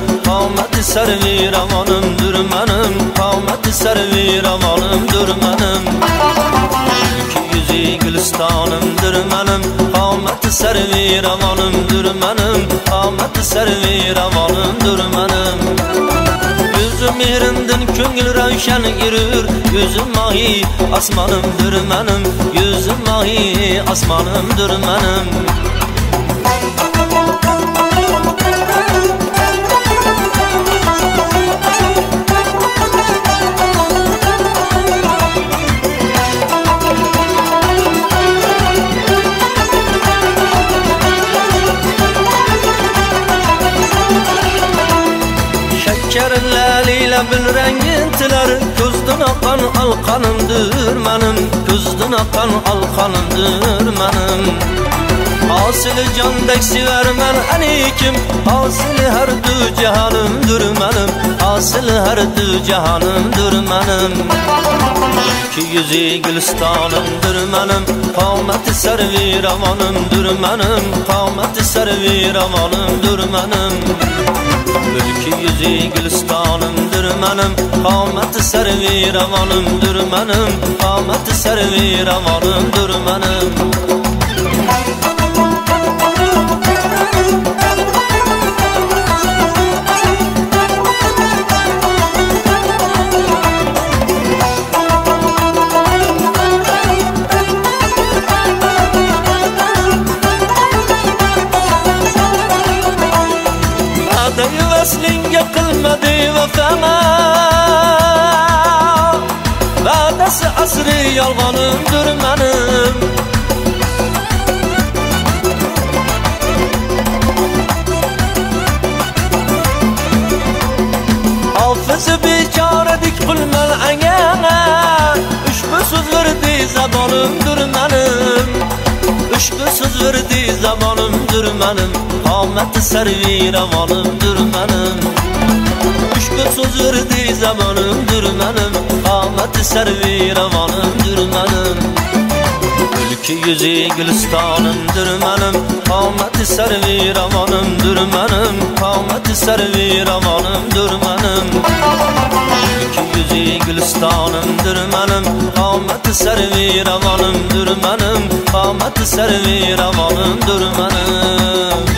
Qomati sarvi ramonimdir menim, qomati sarvi ramonimdir menim. Yüzü gülistanımdır menim, qomati sarvi ramonimdir menim, qomati sarvi ramonimdir menim. Yüzüm yerinden köngül ravşan yürür, yüzüm mahi asmanımdır menim, yüzüm mahi asmanımdır menim. Şekerlerle bil rengintiler, gözden akan alkanımdır menim, gözden akan alkanımdır menim. Asili candek severmen anikim, asili her dü cehanımdır menim, asili her dü cehanımdır menim. Ki yüzü gülistanımdır menim, qomati sarvi ramonimdir menim, qomati sarvi ramonimdir menim. Ülke yüzü gülistanımdır menim, qomati sarvi ramonimdir menim, qomati sarvi ramonimdir menim. Vaslinga qilmadi vafama, va'dasi asri yolg'onimdir menim. Hofizi bechoradik qilmal anga, ushbu so'zlardi zamonimdir menim, ushbu so'zlardi zamonimdir menim, qomati sarvi ramonimdir menim. Ushbu so'zlardi zamonimdir menim, qomati sarvi ramonimdir menim. Ülke yüzü gülistanımdır menim, qomati sarvi ramonimdir menim, qomati sarvi ramonimdir menim. Ülke yüzü gülistanımdır menim, qomati sarvi ramonimdir menim, qomati sarvi ramonimdir menim.